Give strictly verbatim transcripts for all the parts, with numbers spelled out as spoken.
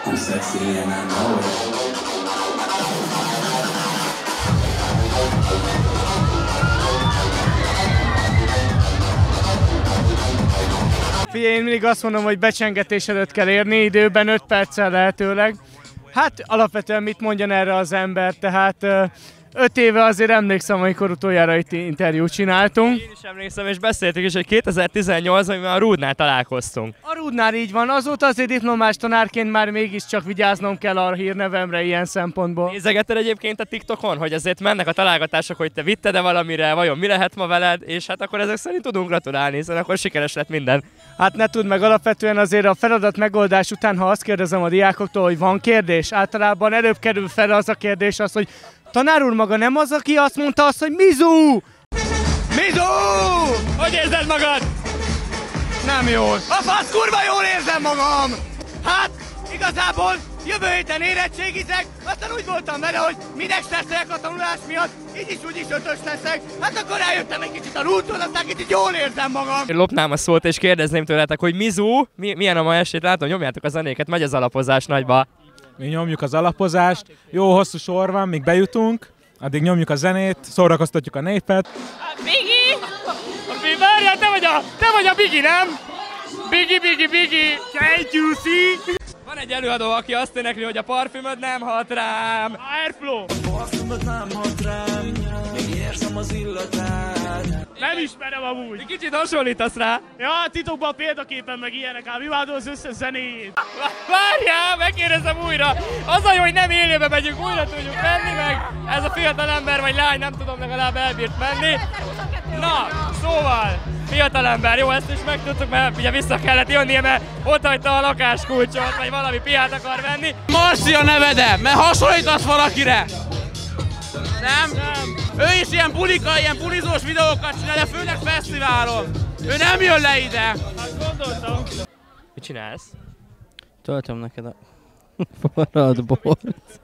I'm sexy and I know it. Figyelj, én mindig azt mondom, hogy becsengetés előtt kell érni, időben öt perccel lehetőleg. Hát alapvetően mit mondjon erre az ember, tehát öt éve azért emlékszem, amikor utoljára itt interjút csináltunk. Én is emlékszem, és beszéltük is, hogy kétezer-tizennyolcban mi a Rúdnál találkoztunk. A Rúdnál így van, azóta azért diplomás tanárként már mégiscsak vigyáznom kell a hírnevemre ilyen szempontból. Nézegetted egyébként a TikTokon, hogy azért mennek a találgatások, hogy te vitted-e valamire, vajon mi lehet ma veled, és hát akkor ezek szerint tudunk gratulálni, hiszen akkor sikeres lett minden. Hát ne tudd meg, alapvetően azért a feladat megoldás után, ha azt kérdezem a diákoktól, hogy van kérdés, általában előbb kerül fel az a kérdés az, hogy tanár úr maga nem az, aki azt mondta azt, hogy Mizu! Mizu! Hogy érzed magad? Nem jól. A fasz kurva jól érzem magam! Hát, igazából jövő héten érettségizek, aztán úgy voltam vele, hogy minek stresszolják a tanulás miatt, így is úgy is ötös leszek. Hát akkor eljöttem egy kicsit a rútól, aztán kicsit jól érzem magam. Én lopnám a szót és kérdezném tőletek, hogy Mizu, mi, milyen a ma estét, látom, nyomjátok a zenéket, megy az alapozás nagyba. Mi nyomjuk az alapozást, jó hosszú sor van, míg bejutunk, addig nyomjuk a zenét, szórakoztatjuk a népet. Bigi! Várjál, te vagy a, te vagy a Bigi, nem? Bigi, Bigi, Bigi! Can't you see? Van egy előadó, aki azt énekli, hogy a parfümöd nem hat rám. Airflow! A parfümöd nem hat rám, még érzem az illatát. Nem ismerem amúgy. Egy kicsit hasonlítasz rá. Ja, titokban példaképen meg ilyenek, ám imádom az összes zenéjét. Várjál, megkérdezem újra. Az a jó, hogy nem élőbe megyünk, újra tudjuk menni, meg ez a fiatal ember vagy lány, nem tudom, legalább elbírt menni. Na, szóval, fiatalember, jó, ezt is megtudtuk, mert ugye vissza kellett jönnie, mert ott hagyta a lakáskulcsot, vagy valami piát akar venni. Marci a nevede, mert hasonlítasz valakire! Nem? Nem. Ő is ilyen bulika, ilyen bulizós videókat csinál, de főleg fesztiválon. Ő nem jön le ide! Hát gondoltam. Mit csinálsz? Töltöm neked a forrad bort.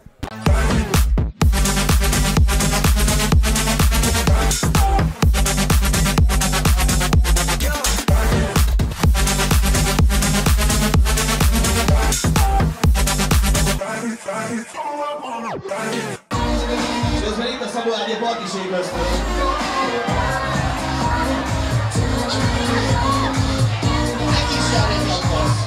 Közben itt a Szabó Ági a partiség köztön. Egész jár egy lakbasz.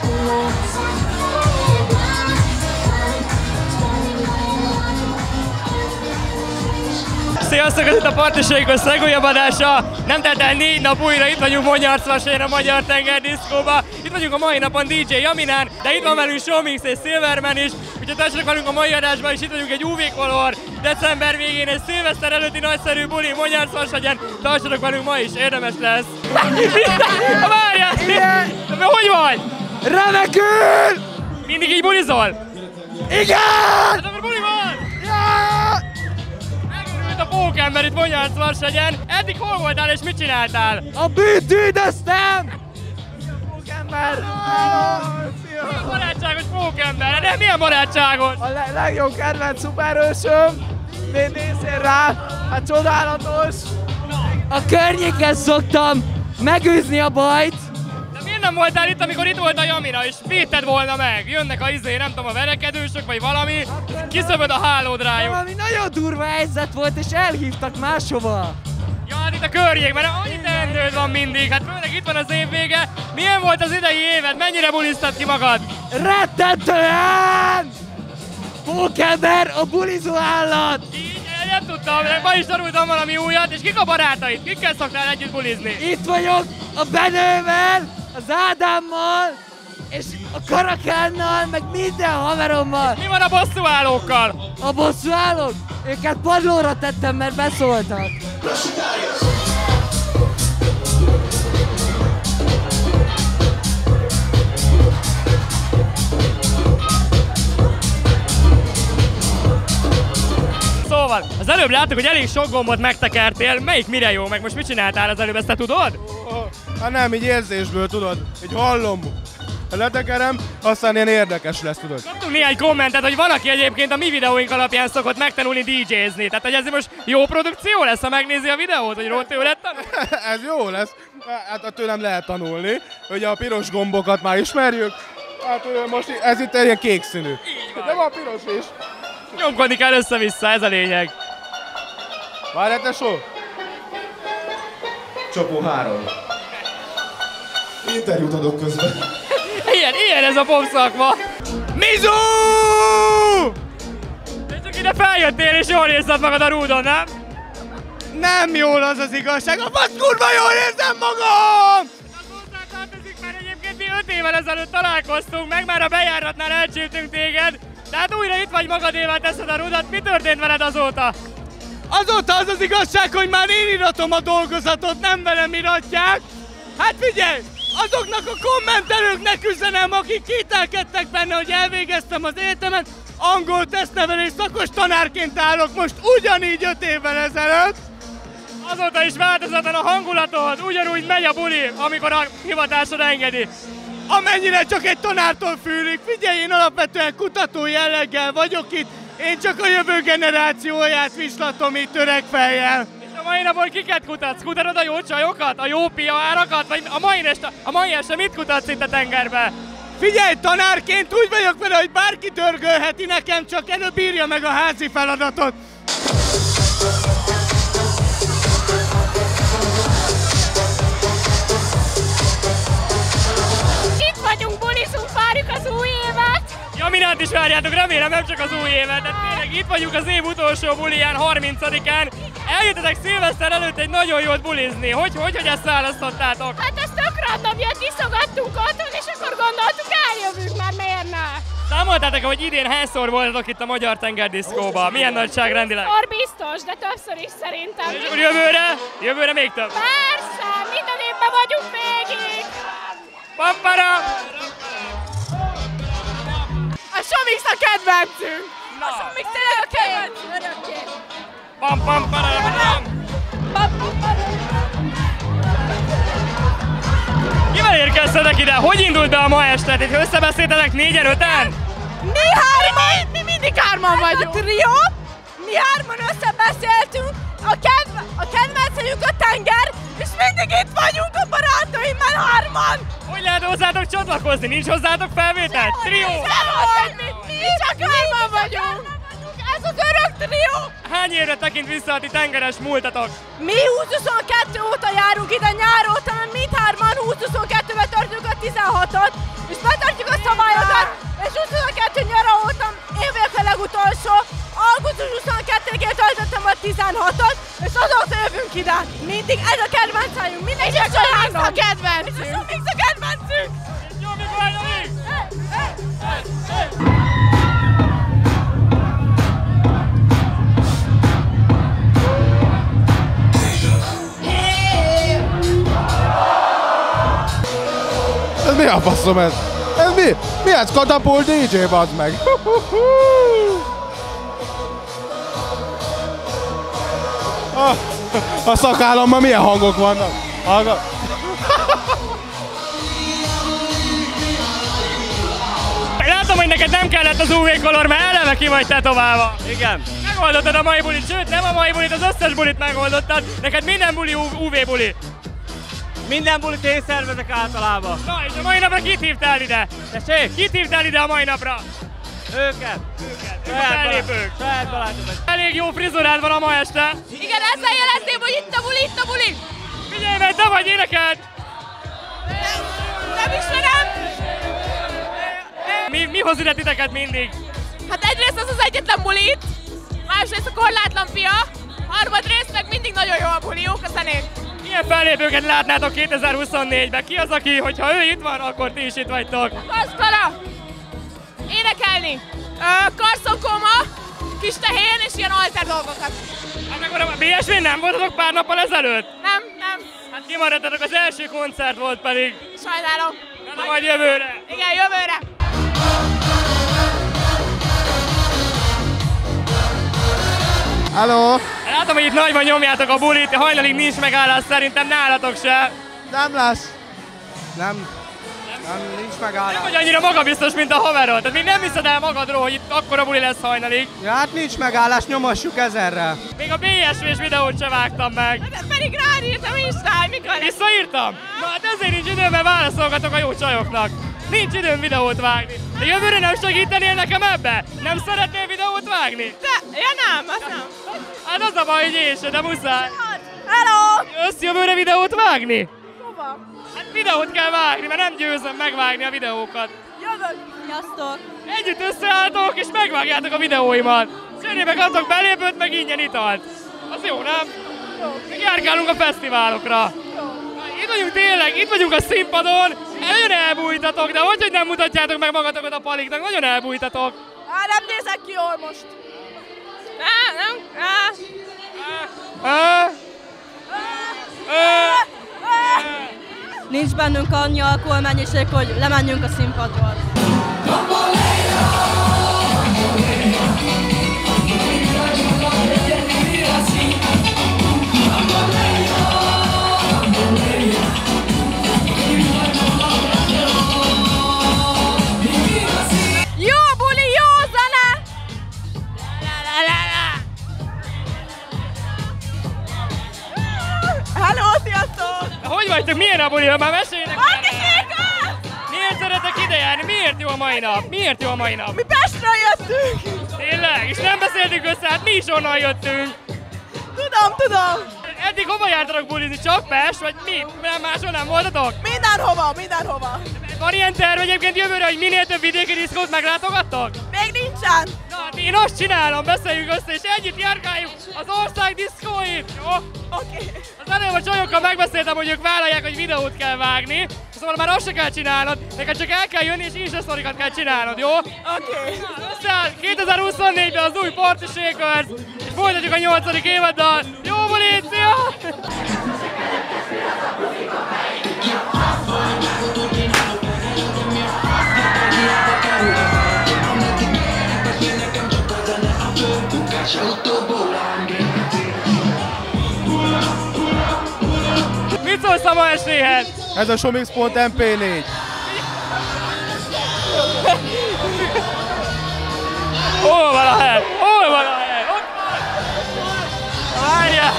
Sziasztok, ez itt a Partiséghoz legújabb adása. Nem telt el négy nap, újra itt vagyunk Monyarcvasain a Magyar Tenger Diszkóba. Itt vagyunk a mai napon dé dzsé Jaminán, de itt van velünk Showmix és Silverman is. Úgyhogy tessenek velünk a mai adásban, és itt vagyunk egy ú vé Color december végén, egy szilveszter előtti nagyszerű buli Monyarcvasain. Tartsanak velünk ma is, érdemes lesz. Várjál! De hogy vagy? Remekül! Mindig így bulizol? Igen! Hát akkor buli van! Megörült a pókember itt Monyarcvasain. Eddig hol voltál és mit csináltál? A bűnt üldöztem! Pókember! Milyen barátságos pókember, de milyen barátságos? A le legjobb kedvenc szuperhősöm! Még nézzél rá! Hát csodálatos! A környéken szoktam megűzni a bajt! De miért nem voltál itt, amikor itt volt a Jamina, és védted volna meg? Jönnek a izé, nem tudom, a verekedősök, vagy valami, kiszöböd a hálód rájuk. Valami nagyon durva helyzet volt, és elhívtak máshova! Ja, hát itt a környék, mert annyi teendőd van mindig, hát főleg itt van az év vége. Milyen volt az idei évad? Mennyire bulisztad ki magad? Rettentően! Pókember a bulizó állat! Így, nem tudtam, de ma is tanultam valami újat, és kik a barátaid? Kikkel szoktál együtt bulizni? Itt vagyok a Benővel, az Ádámmal, és a Karakánnal, meg minden haverommal. Mi van a bosszúállókkal? A bosszúállók? Őket padlóra tettem, mert beszóltak. Szóval, az előbb láttuk, hogy elég sok gombot megtekertél. Melyik mire jó? Meg most mit csináltál az előbb, ezt te tudod? Oh, hát nem, így érzésből tudod, így hallom. Letekerem, aztán ilyen érdekes lesz, tudod. Kaptunk néhány kommentet, hogy van, aki egyébként a mi videóink alapján szokott megtanulni dé dzsézni. Tehát, hogy ez most jó produkció lesz, ha megnézi a videót, hogy róla jó lett tanulni? Ez jó lesz. Hát tőlem lehet tanulni. Ugye a piros gombokat már ismerjük. Hát most ez itt egy ilyen kék színű. De van piros is. Nyomkodni kell össze-vissza, ez a lényeg. Várj, tesó! Csapó három. Interjút adok közben. Ilyen, ilyen ez a pop szakma. Mizu! Te csak ide feljöttél és jól érzed magad a rúdon, nem? Nem jól az az igazság, a fasz kurva jól érzem magam! Az hozzá tartozik, mert egyébként mi öt évvel ezelőtt találkoztunk meg, már a bejáratnál elcsíptünk téged, tehát újra itt vagy magadévá teszed a rudat, mi történt veled azóta? Azóta az az igazság, hogy már én iratom a dolgozatot, nem velem iratják. Hát figyelj, azoknak a kommentelőknek üzenem, akik kételkedtek benne, hogy elvégeztem az egyetemet, angol tesztnevelés szakos tanárként állok most ugyanígy öt évvel ezelőtt. Azóta is változatlan a hangulatod, ugyanúgy megy a buli, amikor a hivatásod engedi. Amennyire csak egy tanártól fűlik, figyelj, én alapvetően kutató jelleggel vagyok itt, én csak a jövő generációját vislatom itt öreg fejjel. És a mai napon kiket kutatsz? Kutatod a jó csajokat, a jó piaárakat, vagy a mai este, a mai este mit kutatsz itt a tengerbe? Figyelj, tanárként úgy vagyok vele, hogy bárki dörgölheti nekem, csak előbb írja meg a házi feladatot. Itt vagyunk, bulizunk, várjuk az új évet! Jaminát is várjátok, remélem nem csak az új évet, de tényleg itt vagyunk az év utolsó buliján, harmincadikán. Eljöttetek szilveszter előtt egy nagyon jót bulizni. Hogy, hogy, hogy ezt választottátok? Hát ez tök random, jött, iszogattunk otthon, és akkor gondoltuk, eljövünk, már miért ne? Számoltátok, hogy idén hányszor voltatok itt a Magyar Tengerdiszkóban? Milyen nagyságrendileg? Szor biztos, de többször is szerintem. És akkor jövőre? Jövőre még több? Persze, minden évben vagyunk végig! Pampara! A Somix a kedvencünk! Na. A Somix tényleg a kedvencünk! Örökké! Pam pam pararam! Pam pam pararam! Kivel érkeztetek ide? Hogy indult be a ma este? Itt összebeszéltetek négyen, öten? Mi hárman! Mi mindig hárman vagyunk! A trió! Mi hárman összebeszéltünk! A, kedv a kedvencünk a tenger! És mindig itt vagyunk a barátaimmel hárman! Hogy lehet hozzátok csatlakozni? Nincs hozzátok felvétel? Trió! Mi, mi csak hárman vagyunk! Ez az örök trió! Hány évre tekint vissza a ti tengeres múltatok? Mi húsz huszonkettő óta járunk ide nyár óta, mert mi hárman húsz huszonkettőben tartjuk a tizenhatot, és betartjuk a szabályokat, és húsz huszonkettő nyara óta én vagyok a legutolsó, augusztus huszonkettedikén töltöttem a tizenhatot, és azóta jövünk ide. Mindig ez a kedvencünk, mindig és a Somix a kedvencünk! És a Somix a kedvencünk! Jó, mikor állja még? Ez mi a faszom ez? Ez mi? Mi ez? Katapult dé dzsé, bazd meg! A, a szakállamban milyen hangok vannak? Hallgat. Látom, hogy neked nem kellett az ú vé color, mert eleve ki vagy tetoválva. Igen. Megoldottad a mai bulit, sőt nem a mai bulit, az összes bulit megoldottad. Neked minden buli ú vé buli. Minden bulit én szervezek általában. Na, és a mai napra kit hívtál ide? Tessék? Kit hívtál ide a mai napra? Őket. Őket. Saját Fellépők. Saját barátokat. Elég jó frizurád van a ma este. Igen, ezzel jelezném, hogy itt a buli, itt a buli! Figyelj, mert te vagy énekelt! Nem ismerem! Mi, mi hoz ide titeket mindig? Hát egyrészt az az egyetlen buli itt, másrészt a korlátlan fia, harmadrészt meg mindig nagyon jó a buli, jók a zenék. Milyen fellépőket látnátok kétezer-huszonnégyben? Ki az, aki, hogyha ő itt van, akkor ti is itt vagytok? Kaszkala! Énekelni! Karszokoma, kis tehén és ilyen alter dolgokat. Hát akkor a bé es vén nem voltatok pár nappal ezelőtt? Nem, nem. Hát kimaradtatok, az első koncert volt pedig. Sajnálom. Na, majd jövőre. Igen, jövőre. Hello! Látom, hogy itt nagyban nyomjátok a bulit, hajnalig nincs megállás, szerintem nálatok se. Nem lesz. Nem. Nem, nincs megállás. Nem vagy annyira magabiztos, mint a haverod. Tehát még nem hiszed el magadról, hogy itt akkora buli lesz hajnalig. Ja, hát nincs megállás, nyomassuk ezerrel. Még a bé es vés videót se vágtam meg. De pedig ráírtam Instán, mikor lesz? Visszaírtam? Na hát ezért nincs idő, mert válaszolgatok a jó csajoknak. nincs időm videót vágni. De jövőre nem segítenél nekem ebbe? Nem szeretnél videót vágni? De, ja nem, az nem. Hát az a baj, hogy én se, de muszáj. Hello! Jössz jövőre videót vágni? Hova? Hát videót kell vágni, mert nem győzöm megvágni a videókat. Jövök. Sziasztok. Együtt összeálltok és megvágjátok a videóimat. Cserébe adtok belépőt, meg ingyen italt. Az jó, nem? Jó. Meg járkálunk a fesztiválokra. Jó. Itt vagyunk tényleg, itt vagyunk a színpadon. Nagyon elbújtatok, de hogy, hogy nem mutatjátok meg magatokat a paliknak, nagyon elbújtatok. Á, nem nézek ki jól most. Á, nem, á. Á. Á. Nincs bennünk annyi alkoholmennyiség, hogy lemenjünk a színpadról. Jó buli, jó zene! Hello, sziasztok! Hogy vagytok? Milyen a buli? Már meséljenek! Partiséka! Miért szeretek ide járni? Miért jó a mai nap? Miért jó a mai nap? Mi Pestről jöttünk! Tényleg? És nem beszéltünk össze, hát mi is onnan jöttünk. Tudom, tudom! Eddig hova jártatok bulizni? Csak Pest? Vagy mi? Nem máshol nem voltatok? Mindenhova, mindenhova! Van ilyen terv egyébként jövőre, hogy minél több vidéki diszkót meglátogattok? Még nincsen! Na, hát én azt csinálom, beszéljünk össze, és együtt járkáljuk az ország diszkóit, jó? Oké. Okay. Az előbb a csajokkal megbeszéltem, hogy ők vállalják, hogy videót kell vágni, szóval már azt se kell csinálnod, neked csak el kell jönni, és Insta-sztorikat kell csinálnod, jó? Oké. Okay. Összeáll kétezer-huszonnégyben az új Party Shakers, és folytatjuk a nyolcadik évaddal. Jó bulit, szia! Mit szólsz a ma estéhez? Ez a showmix pont em pé négy. Hol van a hely? Hol van a hely? Ott van! Várjál!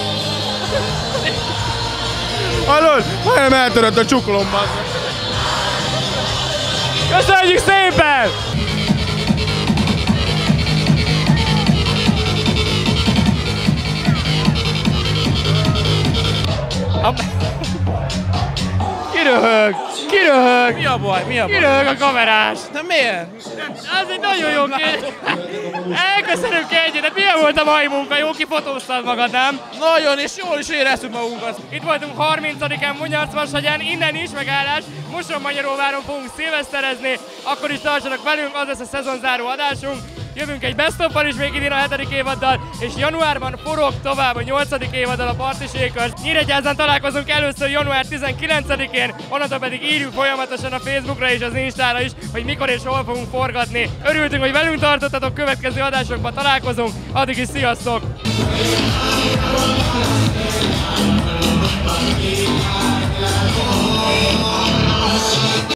Hallod? Majdnem eltörött a csuklom, bazzeg. Köszönjük szépen! Kiröhög! Kiröhög! Mi a baj? Mi a baj? Kiröhög a kamerás! De miért? Az egy nagyon jó kérdés. Elköszönünk egyet, de milyen volt a mai munka? Jó kifotóztad magad, nem? Nagyon, és jól is éreztük magunkat. Itt voltunk harmincadikán Bunyarcvashegyen, innen is megállás. Mosonmagyaróváron fogunk szilveszterezni, akkor is tartsanak velünk, az lesz a szezonzáró adásunk. Jövünk egy best of-val is még idén a hetedik évaddal, és januárban forog tovább a nyolcadik évaddal a Party Shakers. Nyíregyházán találkozunk először január tizenkilencedikén, onnantól pedig írjuk folyamatosan a Facebookra és az Instára is, hogy mikor és hol fogunk forgatni. Örültünk, hogy velünk tartottatok, következő adásokban találkozunk, addig is sziasztok!